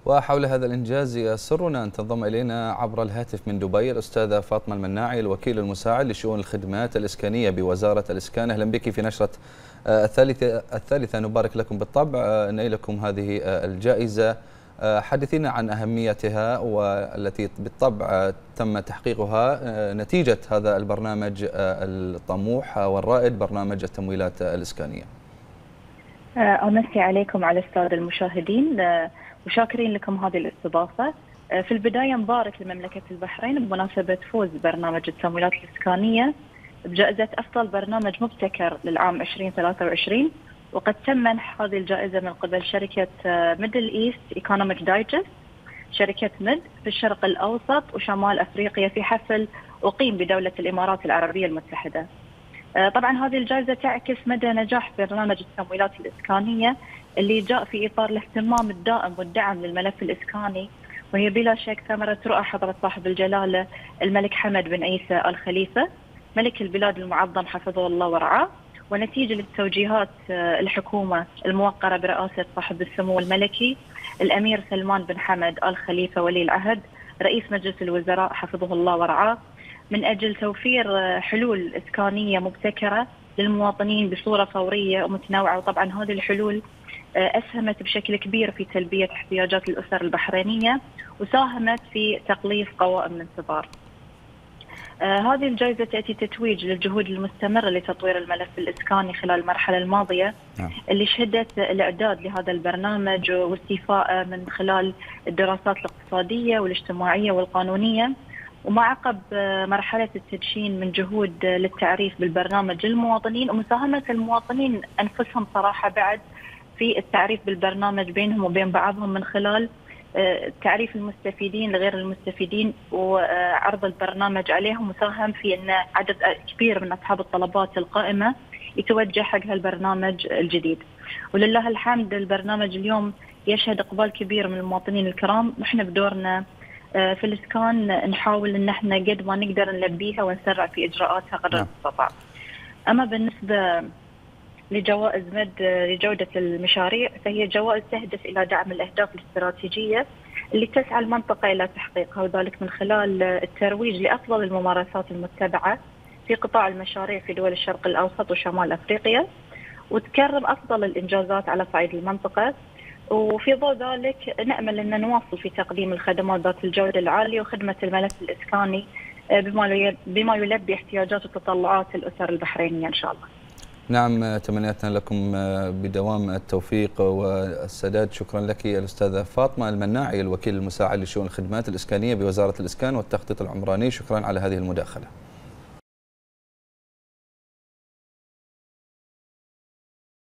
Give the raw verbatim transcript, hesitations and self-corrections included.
وحول هذا الإنجاز يسرنا أن تنضم إلينا عبر الهاتف من دبي الأستاذة فاطمة المناعي الوكيل المساعد لشؤون الخدمات الإسكانية بوزارة الإسكان. أهلا بك في نشرة الثالثة الثالثة نبارك لكم بالطبع نيلكم هذه الجائزة. حدثينا عن أهميتها والتي بالطبع تم تحقيقها نتيجة هذا البرنامج الطموح والرائد، برنامج التمويلات الإسكانية. أمسي عليكم على السادة المشاهدين وشاكرين لكم هذه الاستضافة. في البداية مبارك لمملكة البحرين بمناسبة فوز برنامج التمويلات الإسكانية بجائزة أفضل برنامج مبتكر للعام ألفين وثلاثة وعشرين، وقد تم منح هذه الجائزة من قبل شركة ميدل إيست إيكونوميك دايجست، شركة مد في الشرق الأوسط وشمال أفريقيا، في حفل أقيم بدولة الإمارات العربية المتحدة. طبعا هذه الجائزة تعكس مدى نجاح برنامج التمويلات الإسكانية اللي جاء في إطار الاهتمام الدائم والدعم للملف الإسكاني، وهي بلا شك ثمرة رؤى حضرة صاحب الجلالة الملك حمد بن عيسى آل خليفة ملك البلاد المعظم حفظه الله ورعاه، ونتيجة للتوجيهات الحكومة الموقرة برئاسة صاحب السمو الملكي الأمير سلمان بن حمد آل خليفة ولي العهد رئيس مجلس الوزراء حفظه الله ورعاه، من أجل توفير حلول إسكانية مبتكرة للمواطنين بصورة فورية ومتنوعة. وطبعا هذه الحلول أسهمت بشكل كبير في تلبية احتياجات الأسر البحرينية وساهمت في تقليص قوائم الانتظار. آه هذه الجائزة تأتي تتويج للجهود المستمرة لتطوير الملف الإسكاني خلال المرحلة الماضية نعم. اللي شهدت الإعداد لهذا البرنامج واستيفاءه من خلال الدراسات الاقتصادية والاجتماعية والقانونية، وما عقب مرحلة التدشين من جهود للتعريف بالبرنامج للمواطنين ومساهمة المواطنين أنفسهم صراحة بعد في التعريف بالبرنامج بينهم وبين بعضهم من خلال تعريف المستفيدين لغير المستفيدين وعرض البرنامج عليهم، وساهم في أن عدد كبير من أصحاب الطلبات القائمة يتوجه حق هالبرنامج الجديد. ولله الحمد البرنامج اليوم يشهد إقبال كبير من المواطنين الكرام، نحن بدورنا في الإسكان نحاول أن احنا قد ما نقدر نلبيها ونسرع في إجراءاتها قدر المستطاع. أما بالنسبة لجوائز مد لجودة المشاريع فهي جوائز تهدف إلى دعم الأهداف الاستراتيجية اللي تسعى المنطقة إلى تحقيقها، وذلك من خلال الترويج لأفضل الممارسات المتبعة في قطاع المشاريع في دول الشرق الأوسط وشمال أفريقيا، وتكرم أفضل الإنجازات على صعيد المنطقة. وفي ضوء ذلك نأمل أن نواصل في تقديم الخدمات ذات الجودة العالية وخدمة الملف الإسكاني بما يلبي احتياجات وتطلعات الأسر البحرينية إن شاء الله. نعم، تمنياتنا لكم بدوام التوفيق والسداد. شكرا لك الأستاذة فاطمة المناعي الوكيل المساعد لشؤون الخدمات الإسكانية بوزارة الإسكان والتخطيط العمراني، شكرا على هذه المداخلة.